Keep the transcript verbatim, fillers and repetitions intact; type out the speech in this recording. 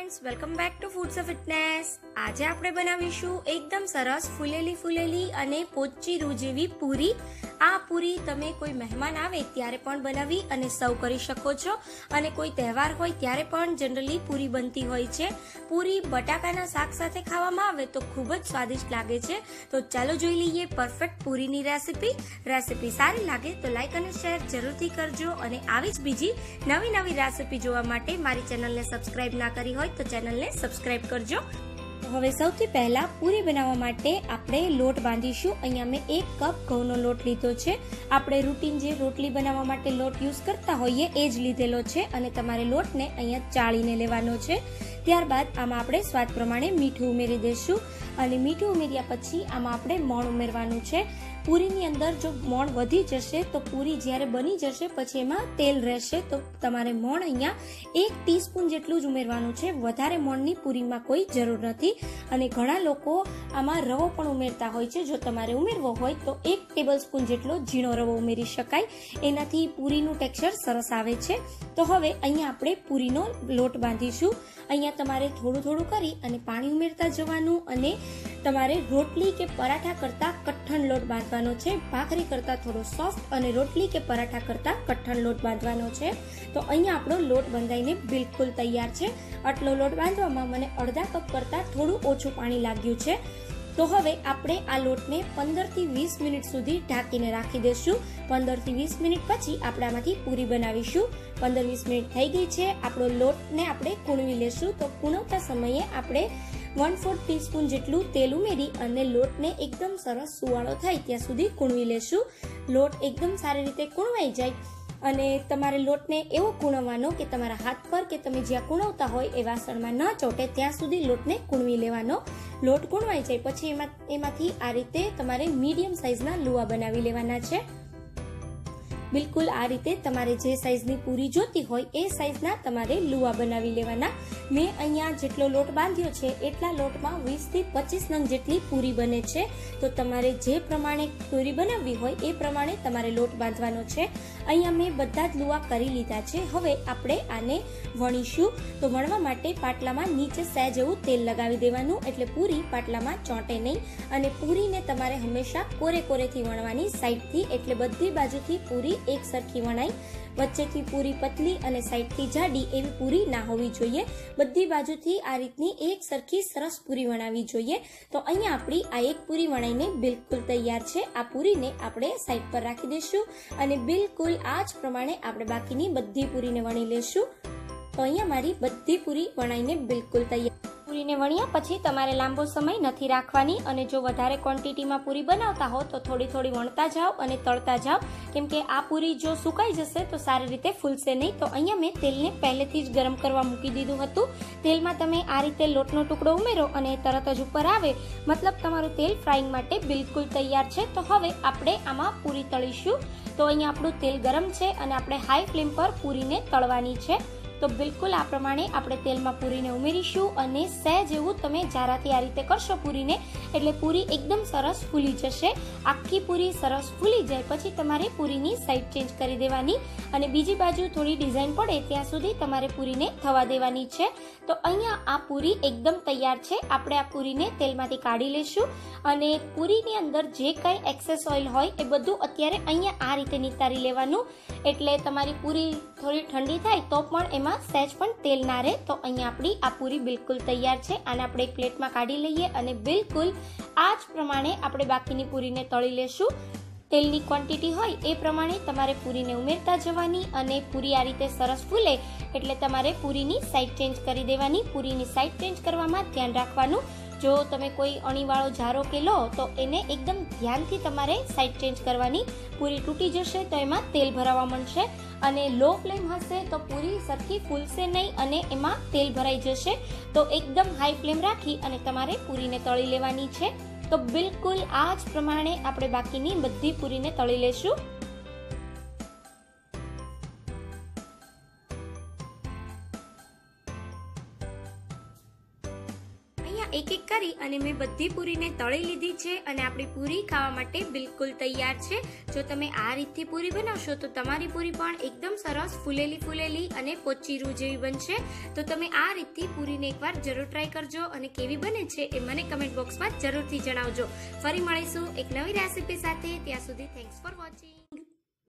Friends welcome back to foods of fitness. आज આપણે બનાવીશું એકદમ સરસ ફૂલેલી ફૂલેલી અને પોચી રૂ જેવી પૂરી। આ પૂરી તમે કોઈ મહેમાન આવે ત્યારે પણ બનાવી અને સર્વ કરી શકો છો અને કોઈ તહેવાર હોય ત્યારે પણ જનરલી પૂરી બનતી હોય છે। પૂરી બટાકાના શાક સાથે ખાવામાં આવે તો ખૂબ જ સ્વાદિષ્ટ લાગે છે। તો ચાલો જોઈ લઈએ પરફેક્ટ પૂરીની રેસિપી। રેસિપી સારી લાગે તો લાઈક અને શેર જરૂરથી કરજો અને આવી જ બીજી નવી નવી રેસિપી જોવા માટે મારી ચેનલને સબસ્ક્રાઇબ ના કરી હોય તો ચેનલને સબસ્ક્રાઇબ કરજો। હવે સૌથી પહેલા પૂરી બનાવવા માટે આપણે લોટ બાંધીશું। અહીંયા મેં એક કપ ઘઉંનો લોટ લીધો છે। આપણે રૂટીન જે રોટલી બનાવવા માટે લોટ યુઝ કરતા હોઈએ એ જ લીધેલો છે અને તમારે લોટને અહીંયા ચાળીને લેવાનો છે। ત્યારબાદ આમાં આપણે સ્વાદ પ્રમાણે મીઠું ઉમેરી દઈશું અને મીઠું ઉમેર્યા પછી આમાં આપણે મોણ ઉમેરવાનું છે। પૂરીની અંદર જો મોણ વધી જશે તો પૂરી જ્યારે બની જશે પછી એમાં તેલ રહેશે, તો તમારે મોણ અહીંયા એક ટીસ્પૂન જેટલું જ ઉમેરવાનું છે। વધારે મોણની પૂરીમાં કોઈ જરૂર નથી અને ઘણા લોકો આમાં રવો પણ ઉમેરતા હોય છે। જો તમારે ઉમેરવો હોય તો એક ટેબલ સ્પૂન જેટલો ઝીણો રવો ઉમેરી શકાય, એનાથી પૂરીનું ટેક્સચર સરસ આવે છે। તો હવે અહીંયા આપણે પૂરીનો લોટ બાંધીશું। અહીંયા તમારે થોડું થોડું કરી અને પાણી ઉમેરતા જવાનું અને તમારે રોટલી કે પરાઠા કરતા કઠણ લોટ બાંધવાનો છે। ભાખરી કરતા થોડો સોફ્ટ અને રોટલી કે પરાઠા કરતા કઠણ લોટ બાંધવાનો છે। તો અહીંયા આપણો લોટ બંધાઈને બિલકુલ તૈયાર છે। આટલો લોટ બાંધવામાં મને અડધા કપ કરતા થોડું ઓછું પાણી લાગ્યું છે। તો હવે આપણે આ લોટને પંદર થી વીસ મિનિટ સુધી ઢાંકીને રાખી દઈશું। પંદર થી વીસ મિનિટ પછી આપણે આમાંથી પૂરી બનાવીશું। પંદર વીસ મિનિટ થઈ ગઈ છે। આપણો લોટને આપણે કૂણવી લેશું। તો કૂણવતા સમયે આપણે વન ફોર્થ ટીસ્પૂન જેટલું તેલ ઉમેરી અને લોટને એકદમ સરસ સુવાળો થાય ત્યાં સુધી કૂણવી લેશું। લોટ એકદમ સારી રીતે કૂણવાઈ જાય અને તમારે લોટને એવો કૂણવવાનો કે તમારા હાથ પર કે તમે જ્યાં કૂણવતા હોય એ વાસણમાં ન ચોટે ત્યાં સુધી લોટને કૂણવી લેવાનો। લોટ કૂણવાઈ જાય પછી એમાં એમાંથી આ રીતે તમારે મીડિયમ સાઇઝના લુવા બનાવી લેવાના છે। બિલકુલ આ રીતે તમારે જે સાઇઝની પૂરી જોતી હોય એ સાઇઝના તમારે લુવા બનાવી લેવાના। મેં અહીંયા જેટલો લોટ બાંધ્યો છે એટલા લોટમાં વીસ થી પચીસ નંગ જેટલી પૂરી બને છે। તો તમારે જે પ્રમાણે પૂરી બનાવવી હોય એ પ્રમાણે તમારે લોટ બાંધવાનો છે। અહીંયા મેં બધા જ લુવા કરી લીધા છે। હવે આપણે આને વણીશું। તો વણવા માટે પાટલામાં નીચે સહેજ એવું તેલ લગાવી દેવાનું એટલે પૂરી પાટલામાં ચોંટે નહીં અને પૂરીને તમારે હંમેશા કોરે કોરેથી વણવાની સાઈડથી, એટલે બધી બાજુથી પૂરી એક સરખી વણાય। વચ્ચેથી પૂરી પતલી અને સાઈડથી જાડી એવી પૂરી ના હોવી જોઈએ। બધી બાજુથી આ રીતની એક સરખી સરસ પૂરી વણાવી જોઈએ। તો અહીંયા આપણી આ એક પૂરી વણાઈને બિલકુલ તૈયાર છે। આ પૂરીને આપણે સાઈડ પર રાખી દઈશું અને બિલકુલ આ જ પ્રમાણે આપણે બાકીની બધી પૂરીને વણી લેશું। તો અહીંયા મારી બધી પૂરી વણાઈને બિલકુલ તૈયાર। પૂરીને વણ્યા પછી તમારે લાંબો સમય નથી રાખવાની અને જો વધારે ક્વોન્ટિટીમાં પૂરી બનાવતા હો તો થોડી થોડી વણતા જાઓ અને તળતા જાઓ, કેમ કે આ પૂરી જો સુકાઈ જશે તો સારી રીતે ફૂલશે નહીં। તો અહીંયા મેં તેલને પહેલેથી જ ગરમ કરવા મૂકી દીધું હતું। તેલમાં તમે આ રીતે લોટનો ટુકડો ઉમેરો અને તરત જ ઉપર આવે, મતલબ તમારું તેલ ફ્રાઈંગ માટે બિલકુલ તૈયાર છે। તો હવે આપણે આમાં પૂરી તળીશું। તો અહીંયા આપણું તેલ ગરમ છે અને આપણે હાઈ ફ્લેમ પર પૂરીને તળવાની છે। તો બિલકુલ આ પ્રમાણે આપણે તેલમાં પૂરીને ઉમેરીશું અને સહેજ એવું તમે જારાથી આ રીતે કરશો પૂરીને એટલે પૂરી એકદમ સરસ ફૂલી જશે। આખી પૂરી સરસ ફૂલી જાય પછી તમારે પૂરીની સાઈડ ચેન્જ કરી દેવાની અને બીજી બાજુ થોડી ડિઝાઇન પડે ત્યાં સુધી તમારે પૂરીને થવા દેવાની છે। તો અહીંયા આ પૂરી એકદમ તૈયાર છે। આપણે આ પૂરીને તેલમાંથી કાઢી લઈશું અને પૂરીની અંદર જે કંઈ એક્સેસ ઓઇલ હોય એ બધું અત્યારે અહીંયા આ રીતે નિતારી લેવાનું, એટલે તમારી પૂરી થોડી ઠંડી થાય તો પણ એમાં સહેજ પણ તેલ ના રહે। તો અહીંયા આપણી આ પૂરી બિલકુલ તૈયાર છે। આને આપણે એક પ્લેટમાં કાઢી લઈએ અને બિલકુલ આ જ પ્રમાણે આપણે બાકીની પૂરીને તળી લેશું। તેલની ક્વોન્ટિટી હોય એ પ્રમાણે તમારે પૂરીને ઉમેરતા જવાની અને પૂરી આ રીતે સરસ ફૂલે એટલે તમારે પૂરીની સાઈડ ચેન્જ કરી દેવાની। પૂરીની સાઈડ ચેન્જ કરવામાં ધ્યાન રાખવાનું, જો તમે કોઈ અણીવાળો જારો કે લો તો એને એકદમ ધ્યાનથી તમારે સાઈડ ચેન્જ કરવાની। પૂરી તૂટી જશે તો એમાં તેલ ભરાવા માંડશે અને લો ફ્લેમ હશે તો પૂરી સરખી ફૂલશે નહીં અને એમાં તેલ ભરાઈ જશે। તો એકદમ હાઈ ફ્લેમ રાખી અને તમારે પૂરીને તળી લેવાની છે। તો બિલકુલ આ જ પ્રમાણે આપણે બાકીની બધી પૂરીને તળી લેશું। એક એક કરી અને મેં બધી પૂરીને તળી લીધી છે અને આપણી પૂરી ખાવા માટે બિલકુલ તૈયાર છે. જો તમે આ રીતથી પૂરી બનાવશો તો તમારી પૂરી પણ એકદમ સરસ ફૂલેલી ફૂલેલી અને પોચી રૂ જેવી બનશે. તો તમે આ રીતથી પૂરીને એકવાર જરૂર ટ્રાય કરજો અને કેવી બને છે એ મને કમેન્ટ બોક્સમાં જરૂરથી જણાવજો. ફરી મળીશું એક નવી રેસીપી સાથે. ત્યાં સુધી થેન્ક્સ ફોર વોચિંગ.